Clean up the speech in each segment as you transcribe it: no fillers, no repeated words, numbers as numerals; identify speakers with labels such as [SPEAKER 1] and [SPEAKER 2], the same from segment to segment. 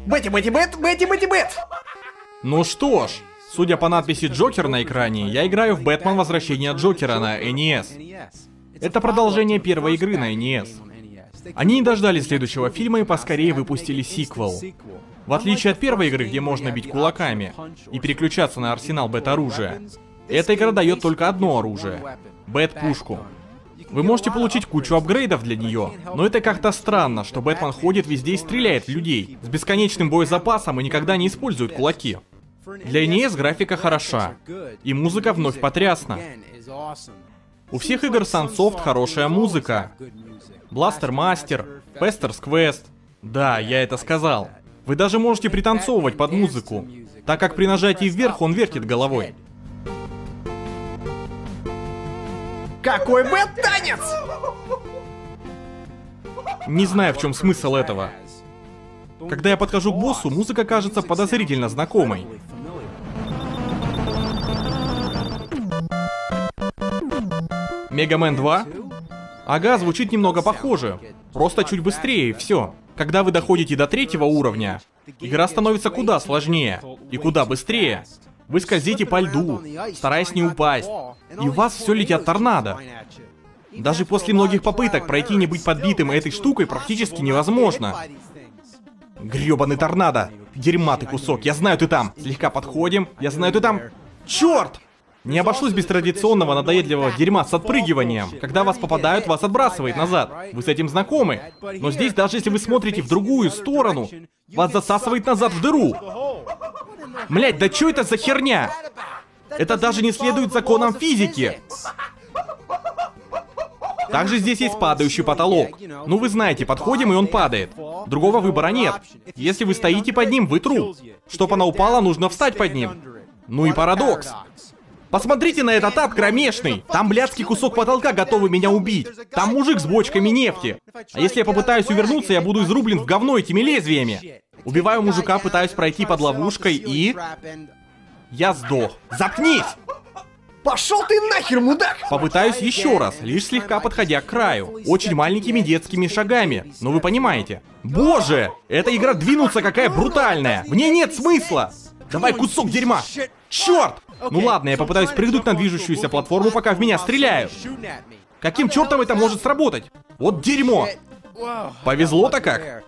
[SPEAKER 1] Бетти!
[SPEAKER 2] Ну что ж, судя по надписи Джокер на экране, я играю в Бэтмен Возвращение Джокера на NES. Это продолжение первой игры на NES. Они не дождались следующего фильма и поскорее выпустили сиквел. В отличие от первой игры, где можно бить кулаками и переключаться на арсенал бэт-оружия, эта игра дает только одно оружие — бэт-пушку. Вы можете получить кучу апгрейдов для нее, но это как-то странно, что Бэтмен ходит везде и стреляет в людей с бесконечным боезапасом и никогда не использует кулаки. Для NES графика хороша, и музыка вновь потрясна. У всех игр Sunsoft хорошая музыка. Blaster Master, Pester's Quest. Да, я это сказал. Вы даже можете пританцовывать под музыку, так как при нажатии вверх он вертит головой.
[SPEAKER 1] Какой бэт-танец!
[SPEAKER 2] Не знаю, в чем смысл этого. Когда я подхожу к боссу, музыка кажется подозрительно знакомой. Мегамен 2? Ага, звучит немного похоже. Просто чуть быстрее и все. Когда вы доходите до 3-го уровня, игра становится куда сложнее и куда быстрее. Вы скользите по льду, стараясь не упасть, и в вас все летят торнадо. Даже после многих попыток пройти не быть подбитым этой штукой практически невозможно. Грёбаный торнадо! Дерьма ты кусок, я знаю ты там! Слегка подходим, я знаю ты там... Чёрт! Не обошлось без традиционного надоедливого дерьма с отпрыгиванием. Когда вас попадают, вас отбрасывает назад. Вы с этим знакомы. Но здесь, даже если вы смотрите в другую сторону, вас засасывает назад в дыру. Блять, да чё это за херня? Это даже не следует законам физики. Также здесь есть падающий потолок. Ну вы знаете, подходим и он падает. Другого выбора нет. Если вы стоите под ним, вы труп. Чтоб она упала, нужно встать под ним. Ну и парадокс. Посмотрите на этот ад кромешный. Там блядский кусок потолка готовый меня убить. Там мужик с бочками нефти. А если я попытаюсь увернуться, я буду изрублен в говно этими лезвиями. Убиваю мужика, пытаюсь пройти под ловушкой и... Я сдох. Заткнись!
[SPEAKER 1] Пошел ты нахер, мудак!
[SPEAKER 2] Попытаюсь еще раз, лишь слегка подходя к краю. Очень маленькими детскими шагами. Но вы понимаете. Боже! Эта игра двинуться какая брутальная. В ней нет смысла. Давай кусок дерьма. Черт! Ну ладно, я попытаюсь прыгнуть на движущуюся платформу, пока в меня стреляют. Каким чертом это может сработать? Вот дерьмо! Повезло-то как?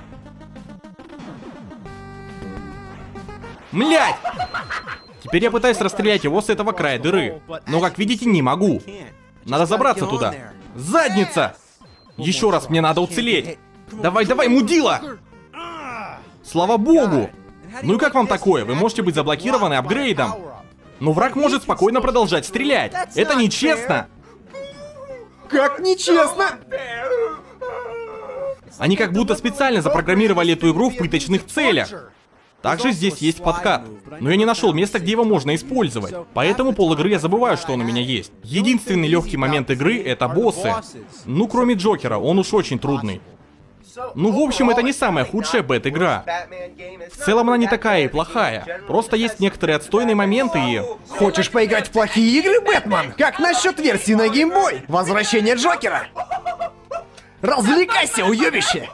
[SPEAKER 2] Млять! Теперь я пытаюсь расстрелять его с этого края дыры. Но, как видите, не могу. Надо забраться туда. Задница! Еще раз, мне надо уцелеть. Давай, давай, мудила! Слава богу! Ну и как вам такое? Вы можете быть заблокированы апгрейдом. Но враг может спокойно продолжать стрелять. Это нечестно.
[SPEAKER 1] Как нечестно!
[SPEAKER 2] Они как будто специально запрограммировали эту игру в пыточных целях. Также здесь есть подкат. Но я не нашел места, где его можно использовать. Поэтому пол-игры я забываю, что он у меня есть. Единственный легкий момент игры — это боссы. Ну, кроме Джокера, он уж очень трудный. Ну, в общем, это не самая худшая бэт-игра. В целом она не такая и плохая. Просто есть некоторые отстойные моменты и...
[SPEAKER 1] Хочешь поиграть в плохие игры, Бэтмен? Как насчет версии на Game Boy? Возвращение Джокера? Развлекайся, уёбище!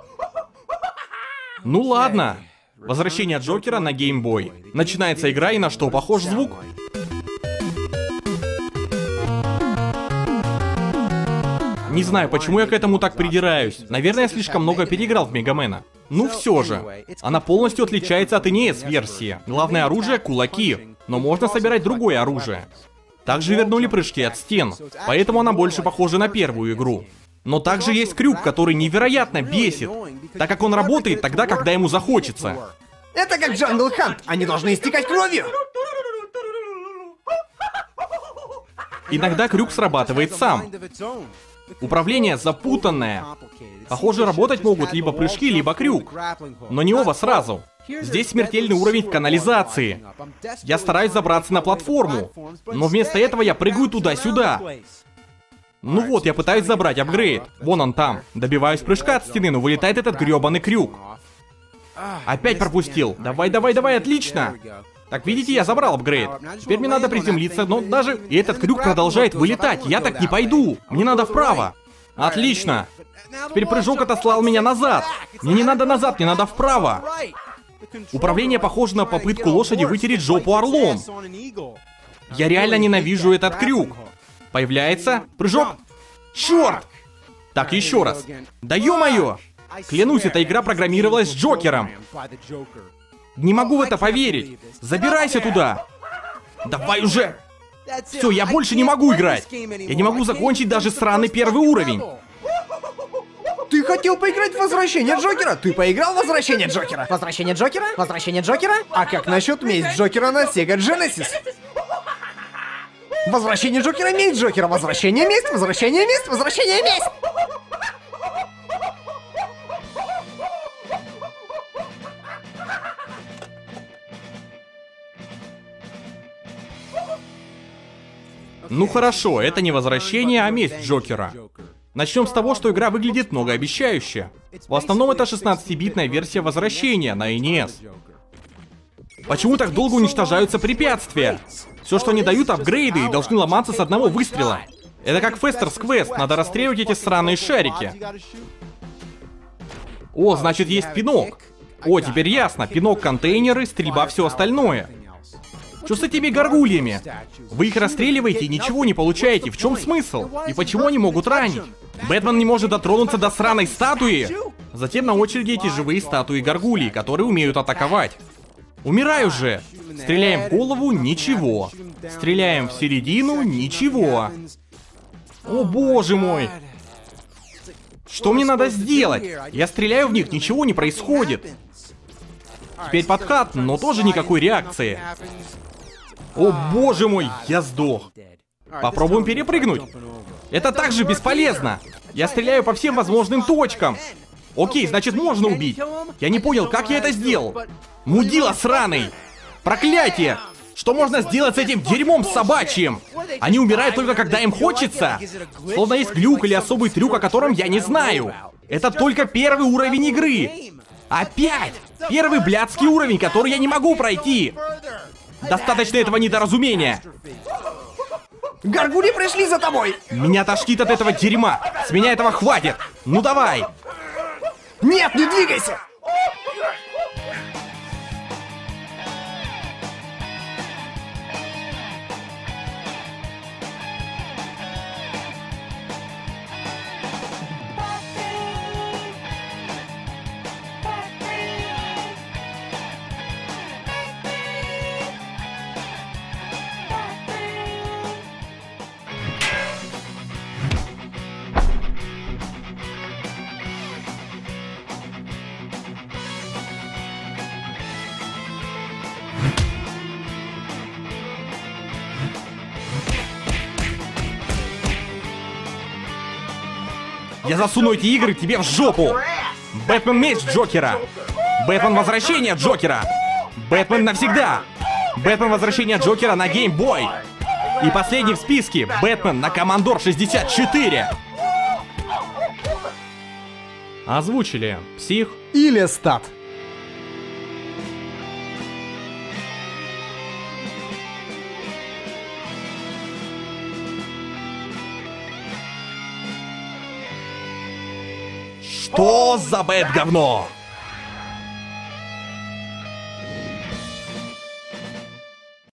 [SPEAKER 2] Ну ладно. Возвращение Джокера на Game Boy. Начинается игра, и на что похож звук? Не знаю, почему я к этому так придираюсь. Наверное, я слишком много переиграл в Мегамена. Ну все же. Она полностью отличается от NES-версии. Главное оружие — кулаки. Но можно собирать другое оружие. Также вернули прыжки от стен. Поэтому она больше похожа на первую игру. Но также есть крюк, который невероятно бесит, так как он работает тогда, когда ему захочется.
[SPEAKER 1] Это как Jungle Hunt. Они должны истекать кровью.
[SPEAKER 2] Иногда крюк срабатывает сам. Управление запутанное. Похоже, работать могут либо прыжки, либо крюк. Но не оба сразу. Здесь смертельный уровень в канализации. Я стараюсь забраться на платформу, но вместо этого я прыгаю туда-сюда. Ну вот, я пытаюсь забрать апгрейд. Вон он там. Добиваюсь прыжка от стены, но вылетает этот грёбаный крюк. Опять пропустил. Давай, давай, давай, отлично. Так, видите, я забрал апгрейд. Теперь мне надо приземлиться, но даже... И этот крюк продолжает вылетать. Я так не пойду. Мне надо вправо. Отлично. Теперь прыжок отослал меня назад. Мне не надо назад, мне надо вправо. Управление похоже на попытку лошади вытереть жопу орлом. Я реально ненавижу этот крюк. Появляется прыжок. Черт! Так, еще раз. Да ё-моё! Клянусь, эта игра программировалась с Джокером. Не могу в это поверить. Забирайся туда. Давай уже. Все, я больше не могу играть. Я не могу закончить даже сраный первый уровень.
[SPEAKER 1] Ты хотел поиграть в Возвращение Джокера? Ты поиграл в Возвращение Джокера? Возвращение Джокера? Возвращение Джокера? А как насчет месть Джокера на Sega Genesis? Возвращение Джокера, месть Джокера, возвращение, месть, возвращение, месть, возвращение, месть!
[SPEAKER 2] Ну хорошо, это не возвращение, а месть Джокера. Начнем с того, что игра выглядит многообещающе. В основном это 16-битная версия Возвращения на NES. Почему так долго уничтожаются препятствия? Все, что они дают, апгрейды и должны ломаться с одного выстрела. Это как Fester's Quest, надо расстреливать эти сраные шарики. О, значит есть пинок. О, теперь ясно, пинок, контейнеры, стрельба, все остальное. Что с этими горгульями? Вы их расстреливаете и ничего не получаете. В чем смысл? И почему они могут ранить? Бэтмен не может дотронуться до сраной статуи. Затем на очереди эти живые статуи горгулий, которые умеют атаковать. Умирай уже. Стреляем в голову, ничего. Стреляем в середину, ничего. О боже мой. Что мне надо сделать? Я стреляю в них, ничего не происходит. Теперь подкат, но тоже никакой реакции. О боже мой, я сдох. Попробуем перепрыгнуть. Это также бесполезно. Я стреляю по всем возможным точкам. Окей, значит можно убить. Я не понял, как я это сделал. Мудила сраный. Проклятие. Что можно сделать с этим дерьмом собачьим? Они умирают только когда им хочется. Словно есть глюк или особый трюк, о котором я не знаю. Это только первый уровень игры. Опять! Первый блядский уровень, который я не могу пройти. Достаточно этого недоразумения.
[SPEAKER 1] Горгули пришли за тобой!
[SPEAKER 2] Меня тошнит от этого дерьма. С меня этого хватит. Ну давай.
[SPEAKER 1] Нет, не двигайся!
[SPEAKER 2] Я засуну эти игры тебе в жопу. Бэтмен месть Джокера. Бэтмен возвращение Джокера. Бэтмен навсегда. Бэтмен возвращение Джокера на Game Boy. И последний в списке Бэтмен на Commodore 64. Озвучили Псих
[SPEAKER 1] и Лестат.
[SPEAKER 2] Что за бэт говно?